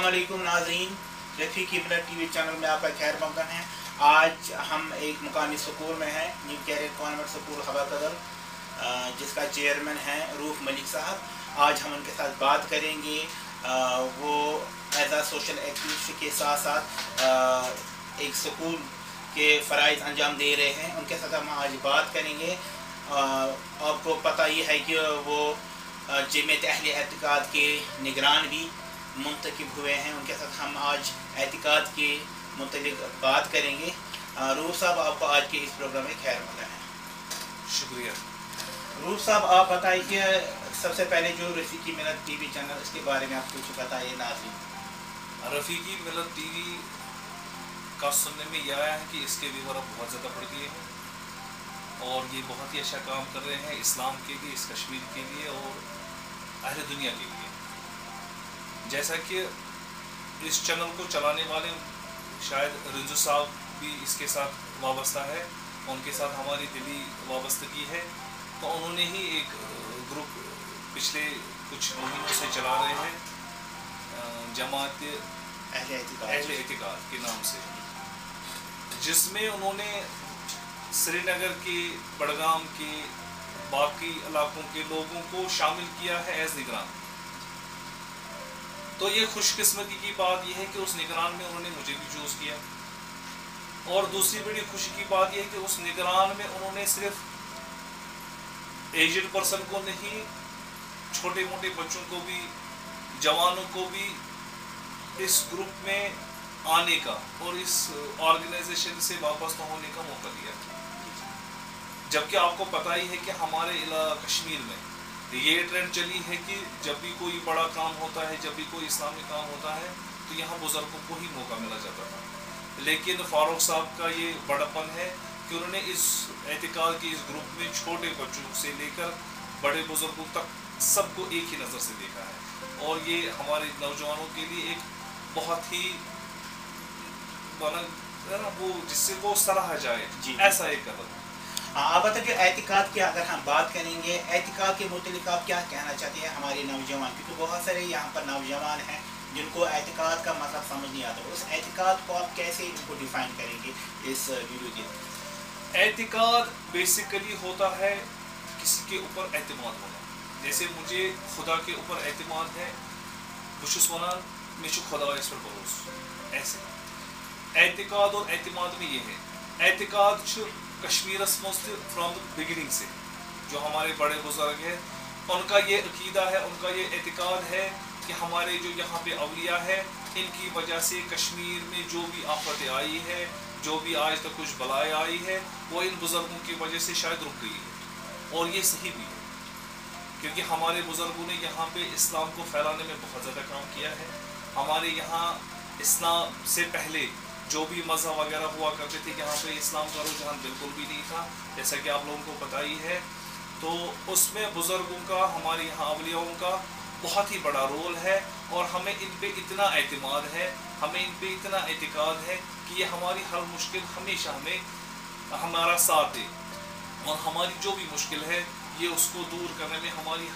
अस्सलामुअलैकुम नाज़रीन, रफ़ीक मिलत टीवी चैनल में आपका खैर मक़दम है। आज हम एक मुकामी स्कूल में हैं, न्यू कैरियर कॉन्वेंट स्कूल हवा कदर, जिसका चेयरमैन है रूफ मलिक साहब। आज हम उनके साथ बात करेंगे। वो एज आ सोशल एक्टिविस्ट के साथ साथ एक स्कूल के फ़राइज़ अंजाम दे रहे हैं। उनके साथ हम आज बात करेंगे। आपको पता ही है कि वो जमीयत अहले एतिकाद के निगरान भी मुंतखब हुए हैं। उनके साथ हम आज एतिकाद के मुतल्लिक़ बात करेंगे। रूफ साहब, आपको आज के इस प्रोग्राम में खैर मक़दम है। शुक्रिया। रूफ साहब, आप बताइए सबसे पहले जो रफ़ीकी मिलत टीवी चैनल, इसके बारे में आप कुछ बताइए नाज़रीन। रफ़ीकी मिलत टीवी का सुनने में यह आया है कि इसके व्यूअर अब बहुत ज़्यादा बढ़ गए हैं और ये बहुत ही अच्छा काम कर रहे हैं इस्लाम के लिए, इस कश्मीर के लिए और अहले दुनिया के लिए। जैसा कि इस चैनल को चलाने वाले शायद रिंजू साहब भी इसके साथ वाबस्ता है, उनके साथ हमारी दिली वाबस्तगी है। तो उन्होंने ही एक ग्रुप पिछले कुछ महीनों से चला रहे हैं, जमात अहले एतिकाद के नाम से, जिसमें उन्होंने श्रीनगर के, बड़गाम के, बाकी इलाकों के लोगों को शामिल किया है एज निगरान। तो ये खुशकिस्मती की बात यह है कि उस निगरान में उन्होंने मुझे भी चूज़ किया, और दूसरी बड़ी खुशी की बात यह है कि उस निगरान में उन्होंने सिर्फ एजेड पर्सन को नहीं, छोटे मोटे बच्चों को भी, जवानों को भी इस ग्रुप में आने का और इस ऑर्गेनाइजेशन से वापस होने का मौका दिया। जबकि आपको पता ही है कि हमारे कश्मीर में ये ट्रेंड चली है कि जब भी कोई बड़ा काम होता है, जब भी कोई इस्लामी काम होता है, तो यहाँ बुजुर्गों को ही मौका मिला जाता था। लेकिन फारूक साहब का ये बड़प्पन है कि उन्होंने इस एतिकाद के इस ग्रुप में छोटे बच्चों से लेकर बड़े बुजुर्गों तक सबको एक ही नज़र से देखा है, और ये हमारे नौजवानों के लिए एक बहुत ही वो जिससे वो सराहा जाए ऐसा एक कदम है। आप बताइए, एतिकाद की अगर हम बात करेंगे, एतिकाद के मुतालिक आप क्या कहना चाहते हैं हमारे नौजवान, क्योंकि बहुत सारे यहाँ पर नौजवान हैं जिनको एतिकाद का मतलब समझ नहीं आता। उस एतिकाद को आप कैसे इनको डिफाइन करेंगे इस वीडियो के? एतिकाद बेसिकली होता है किसी के ऊपर एतमाद होना। जैसे मुझे खुदा के ऊपर एतमाद है, बुशुस वनान में खुदा पर भरोसा। ऐसे एतिकाद और एतमाद में ये है, एतिकाद कश्मीर फ्रॉम द बिगिनिंग से जो हमारे बड़े बुजुर्ग हैं, उनका ये अकीदा है, उनका ये एतिकाद है कि हमारे जो यहाँ पे अवलिया है, इनकी वजह से कश्मीर में जो भी आफतें आई है, जो भी आज तक कुछ बलाएँ आई है, वो इन बुजुर्गों की वजह से शायद रुक गई है। और ये सही भी है, क्योंकि हमारे बुजुर्गों ने यहाँ पे इस्लाम को फैलाने में बहुत ज़्यादा काम किया है। हमारे यहाँ इस्लाम से पहले जो भी मज़हब वगैरह हुआ करते थे, यहाँ पे इस्लाम का रुझान बिल्कुल भी नहीं था, जैसा कि आप लोगों को पता ही है। तो उसमें बुज़ुर्गों का, हमारे यहाँ अवलियाओं का बहुत ही बड़ा रोल है, और हमें इन पे इतना एतमाद है, हमें इन पे इतना एतिकाद है कि ये हमारी हर मुश्किल हमेशा हमें हमारा साथ दे, और हमारी जो भी मुश्किल है ये उसको दूर करने में हमारी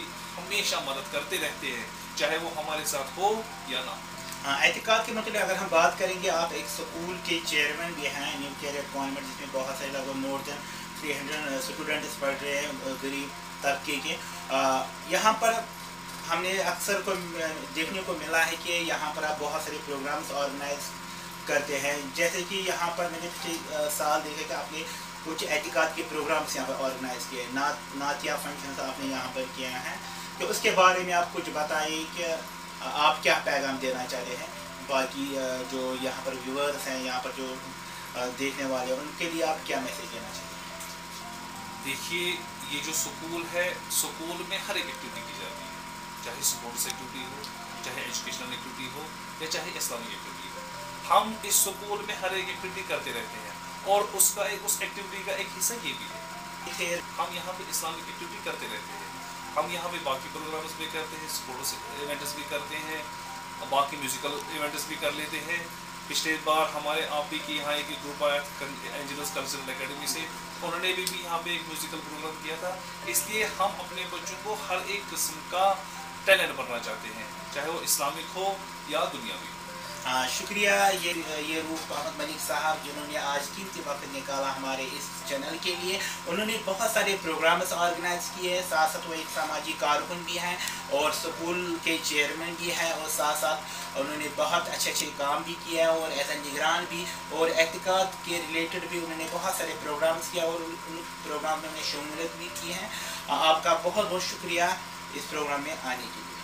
हमेशा मदद करते रहते हैं, चाहे वो हमारे साथ हो या ना। एतिकाद के मतलब अगर हम बात करेंगे, आप एक स्कूल के चेयरमैन भी हैं, न्यू कैरियर कॉन्वेंट, जिसमें बहुत सारे लगभग मोर देन 300 स्टूडेंट्स पढ़ रहे हैं गरीब तबके के। यहाँ पर हमने अक्सर को देखने को मिला है कि यहाँ पर आप बहुत सारे प्रोग्राम्स ऑर्गेनाइज करते हैं। जैसे कि यहाँ पर मैंने पिछले साल देखा कि आपने कुछ एतिकाद के प्रोग्राम्स यहाँ पर ऑर्गेनाइज किए, नातिया फंक्शंस आपने यहाँ पर किए हैं। तो उसके बारे में आप कुछ बताइए कि आप क्या पैगाम देना चाहते हैं बाकी जो यहाँ पर व्यूअर्स हैं, यहाँ पर जो देखने वाले हैं, उनके लिए आप क्या मैसेज देना चाहते हैं? देखिए, ये जो स्कूल है, स्कूल में हर एक एक्टिविटी की जाती है, चाहे स्पोर्ट्स एक्टिविटी हो, चाहे एजुकेशनल एक्टिविटी हो, या चाहे इस्लामिक एक्टिविटी हो। हम इस स्कूल में हर एक एक्टिविटी करते रहते हैं, और उस एक्टिविटी का एक हिस्सा ये भी है, हम यहाँ पे इस्लामिक एक्टिविटी करते रहते हैं। हम यहाँ पे बाकी प्रोग्राम्स भी करते हैं, स्पोर्ट्स इवेंट्स भी करते हैं, बाकी म्यूज़िकल इवेंट्स भी कर लेते हैं। पिछले बार हमारे आप भी कि यहाँ एक ग्रुप आया था एंजल्स कल्चरल एकेडमी से, उन्होंने भी यहाँ पे एक म्यूज़िकल प्रोग्राम किया था। इसलिए हम अपने बच्चों को हर एक किस्म का टैलेंट बनना चाहते हैं, चाहे वो इस्लामिक हो या दुनियावी हो। शुक्रिया ये रूफ अहमद मलिक साहब जिन्होंने आज कीमती वक्त निकाला हमारे इस चैनल के लिए। उन्होंने बहुत सारे प्रोग्राम्स ऑर्गेनाइज किए, साथ साथ वो एक सामाजिक कारकुन भी हैं और स्कूल के चेयरमैन भी हैं, और साथ साथ उन्होंने बहुत अच्छे अच्छे काम भी किया और एज ए निगरान भी, और एहतिकाद के रिलेटेड भी उन्होंने बहुत सारे प्रोग्राम्स किया और उन प्रोग्राम में शमूलियत भी की है। आपका बहुत बहुत शुक्रिया इस प्रोग्राम में आने के लिए।